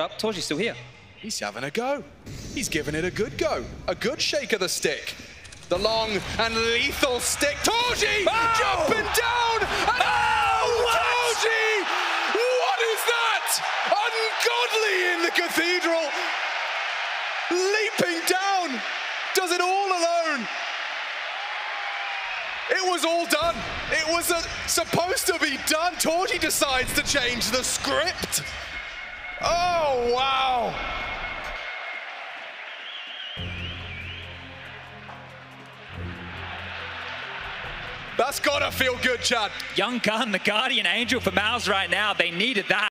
Up, Torzsi's still here. He's having a go. He's giving it a good go. A good shake of the stick. The long and lethal stick. Torzsi jumping down. And Torzsi! What is that? Ungodly in the cathedral. Leaping down. Does it all alone. It was all done. It was supposed to be done. Torzsi decides to change the script. Oh, wow. That's gotta feel good, Chad. Young gun, the guardian angel for Mouse right now. They needed that.